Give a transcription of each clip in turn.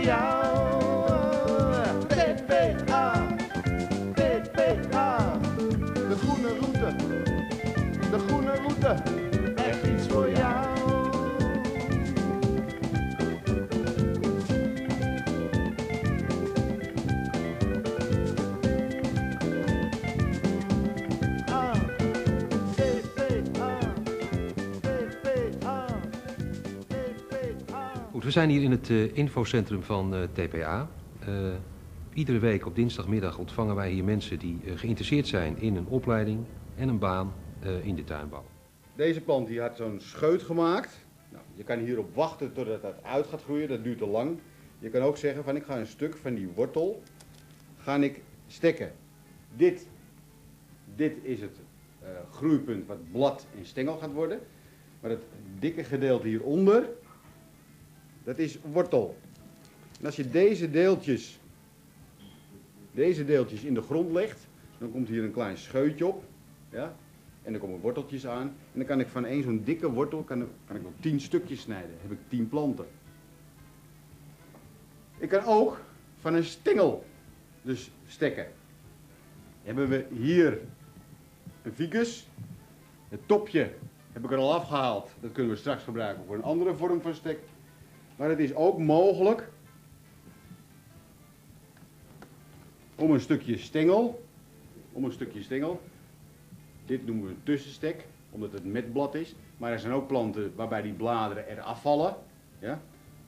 jou. TPA, TPA. De groene route, de groene route. Echt iets voor jou. We zijn hier in het infocentrum van TPA. Iedere week op dinsdagmiddag ontvangen wij hier mensen die geïnteresseerd zijn in een opleiding en een baan in de tuinbouw. Deze plant die had zo'n scheut gemaakt. Nou, je kan hierop wachten totdat het uit gaat groeien, dat duurt te lang. Je kan ook zeggen van ik ga een stuk van die wortel ga ik stekken. Dit is het groeipunt wat blad en stengel gaat worden. Maar het dikke gedeelte hieronder, dat is wortel. En als je deze deeltjes in de grond legt, dan komt hier een klein scheutje op. Ja? En dan komen worteltjes aan. En dan kan ik van één zo'n dikke wortel kan ik nog 10 stukjes snijden. Dan heb ik 10 planten. Ik kan ook van een stengel dus stekken. Hebben we hier een ficus. Het topje heb ik er al afgehaald. Dat kunnen we straks gebruiken voor een andere vorm van stek. Maar het is ook mogelijk om een stukje stengel, dit noemen we een tussenstek, omdat het met blad is. Maar er zijn ook planten waarbij die bladeren eraf vallen. Ja?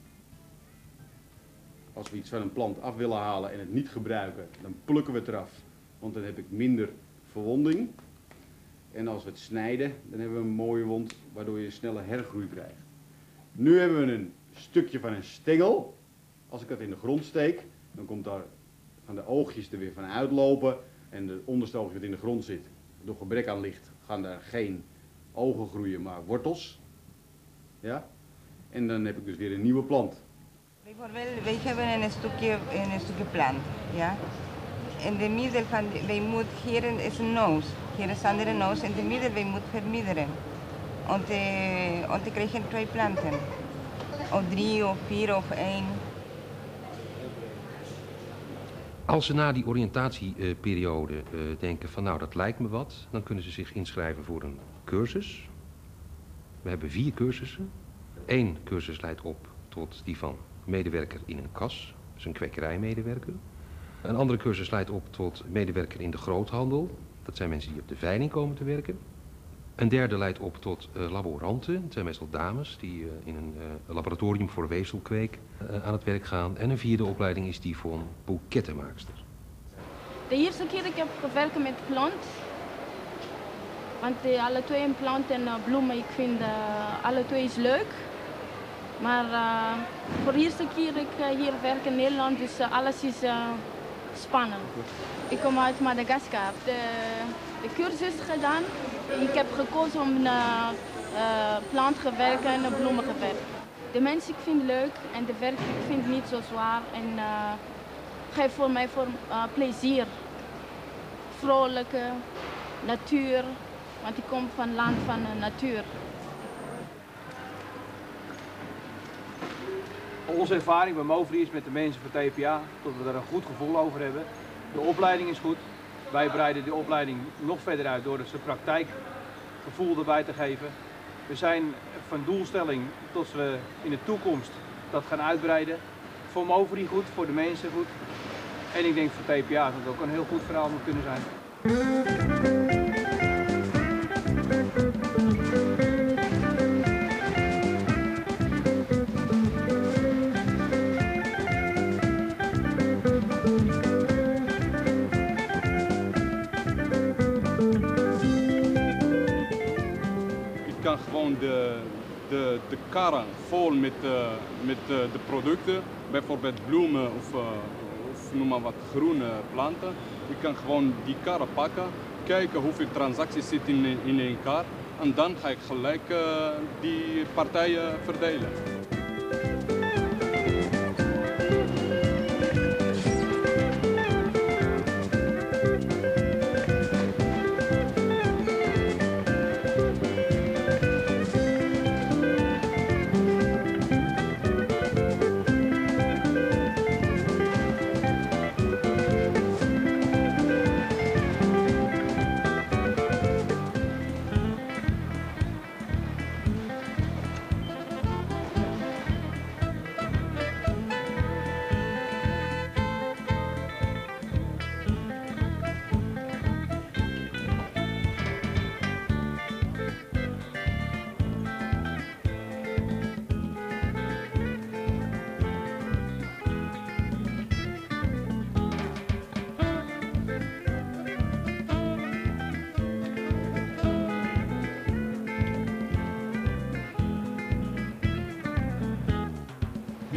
Als we iets van een plant af willen halen en het niet gebruiken, dan plukken we het eraf. Want dan heb ik minder verwonding. En als we het snijden, dan hebben we een mooie wond, waardoor je snelle hergroei krijgt. Nu hebben we een stukje van een stengel. Als ik dat in de grond steek, dan komt daar gaan de oogjes er weer van uitlopen. En de onderste oogje wat in de grond zit, door gebrek aan licht, gaan daar geen ogen groeien, maar wortels. Ja? En dan heb ik dus weer een nieuwe plant. Bijvoorbeeld, wij hebben een stukje plant. Ja? In de midden van, wij moeten, hier is een noos. Hier is een andere noos. In de midden, wij moeten verminderen. Om te krijgen 2 planten. Of 3 of 4 of 1. Als ze na die oriëntatieperiode denken van nou dat lijkt me wat, dan kunnen ze zich inschrijven voor een cursus. We hebben 4 cursussen. 1 cursus leidt op tot die van medewerker in een kas, dus een kwekerijmedewerker. Een andere cursus leidt op tot medewerker in de groothandel. Dat zijn mensen die op de veiling komen te werken. Een derde leidt op tot laboranten. Het zijn meestal dames die in een laboratorium voor weefselkweek aan het werk gaan. En een 4e opleiding is die voor een boekettenmaakster. De eerste keer ik heb gewerkt met plant. Want alle 2 plant en bloemen, ik vind alle 2 is leuk. Maar voor de eerste keer ik hier werk in Nederland, dus alles is spannend. Ik kom uit Madagaskar. De cursus gedaan. Ik heb gekozen om plant gewerkt en bloemen gewerkt. De mensen ik vind leuk en de werk ik vind niet zo zwaar en geeft voor mij plezier. Vrolijke natuur, want ik kom van het land van de natuur. Onze ervaring bij Movri is met de mensen van TPA dat we daar een goed gevoel over hebben. De opleiding is goed. Wij breiden de opleiding nog verder uit door ze praktijkgevoel erbij te geven. We zijn van doelstelling tot we in de toekomst dat gaan uitbreiden. Voor Movri goed, voor de mensen goed. En ik denk voor TPA dat het ook een heel goed verhaal moet kunnen zijn. kan gewoon de karren vol met de producten, bijvoorbeeld bloemen of noem maar wat groene planten. Je kan gewoon die karren pakken, kijken hoeveel transacties zitten in een kar en dan ga ik gelijk die partijen verdelen.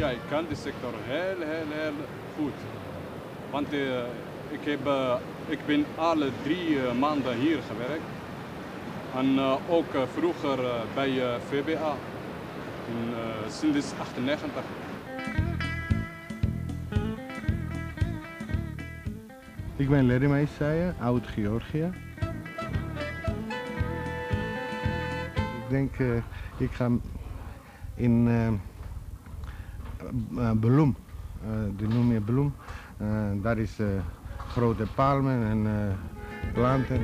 Ja, ik kan die sector heel goed. Want ik ben alle 3 maanden hier gewerkt. En ook vroeger bij VBA, sinds 1998. Ik ben Larry Meijer, oud Georgië. Ik denk, ik ga in bloem, die noem je bloem. Daar is grote palmen en planten.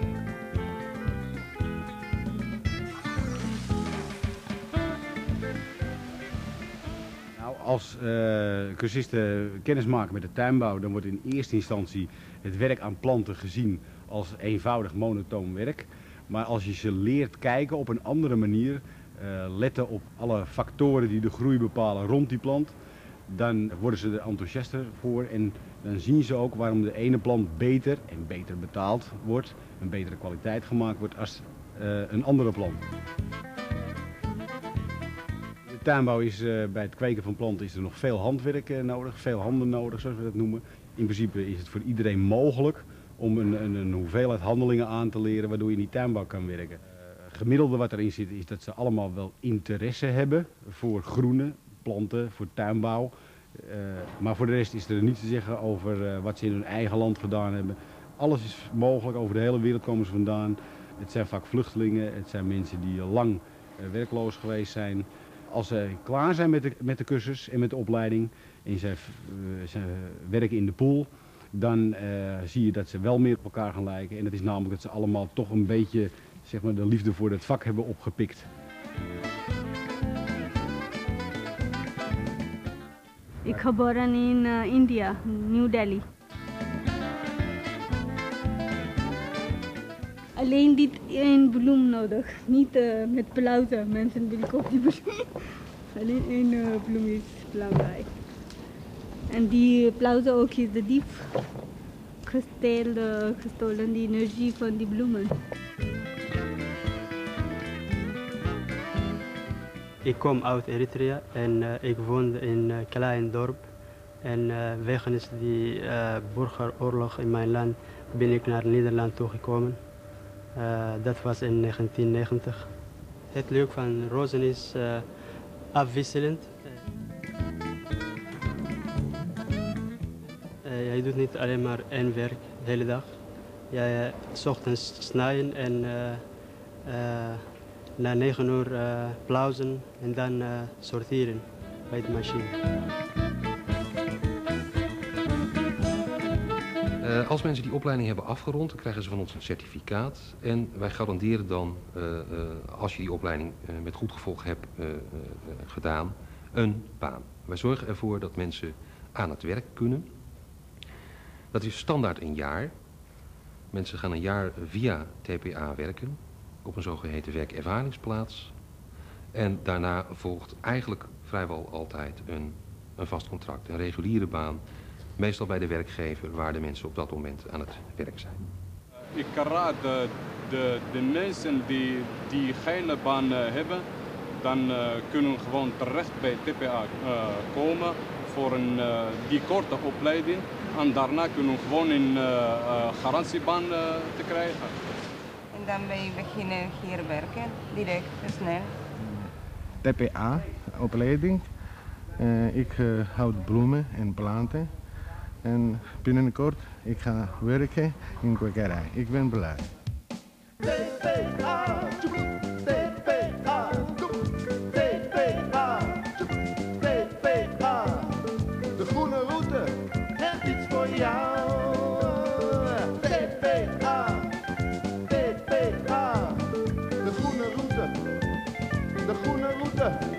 Nou, als cursisten kennis maken met de tuinbouw, dan wordt in eerste instantie het werk aan planten gezien als eenvoudig monotoon werk. Maar als je ze leert kijken op een andere manier, letten op alle factoren die de groei bepalen rond die plant, dan worden ze er enthousiaster voor en dan zien ze ook waarom de ene plant beter en beter betaald wordt, een betere kwaliteit gemaakt wordt als een andere plant. In de tuinbouw is bij het kweken van planten is er nog veel handwerk nodig, veel handen nodig zoals we dat noemen. In principe is het voor iedereen mogelijk om een hoeveelheid handelingen aan te leren waardoor je in die tuinbouw kan werken. Gemiddelde wat erin zit is dat ze allemaal wel interesse hebben voor groene planten, voor tuinbouw. Maar voor de rest is er niets te zeggen over wat ze in hun eigen land gedaan hebben. Alles is mogelijk, over de hele wereld komen ze vandaan. Het zijn vaak vluchtelingen, het zijn mensen die lang werkloos geweest zijn. Als ze klaar zijn met de cursus en met de opleiding en ze werken in de pool, dan zie je dat ze wel meer op elkaar gaan lijken. En dat is namelijk dat ze allemaal toch een beetje, zeg maar, de liefde voor het vak hebben opgepikt. Ik geboren in India, New Delhi. Alleen dit één bloem nodig, niet met blauwe. Mensen willen ook die bloem. Alleen één bloem is belangrijk. En die blauwe ook is de diep gestolen, die energie van die bloemen. Ik kom uit Eritrea en ik woonde in een klein dorp. En wegens die burgeroorlog in mijn land ben ik naar Nederland toegekomen. Dat was in 1990. Het leuke van rozen is afwisselend. Je doet niet alleen maar één werk de hele dag. Je 's ochtends snijden en na 9 uur pluizen en dan sorteren bij de machine. Als mensen die opleiding hebben afgerond, dan krijgen ze van ons een certificaat. En wij garanderen dan, als je die opleiding met goed gevolg hebt gedaan, een baan. Wij zorgen ervoor dat mensen aan het werk kunnen. Dat is standaard een jaar. Mensen gaan een jaar via TPA werken op een zogeheten werkervaringsplaats. En daarna volgt eigenlijk vrijwel altijd een vast contract, een reguliere baan. Meestal bij de werkgever waar de mensen op dat moment aan het werk zijn. Ik raad de mensen die geen baan hebben, dan kunnen gewoon terecht bij TPA komen voor die korte opleiding. En daarna kunnen we gewoon een garantiebaan te krijgen. En dan wij beginnen hier werken, direct, snel. TPA-opleiding. Ik houd bloemen en planten. En binnenkort ik ga werken in kwekerij. Ik ben blij. TPA, TPA, TPA, TPA. De groene route heeft iets voor jou. TPA, TPA. De groene route, de groene route.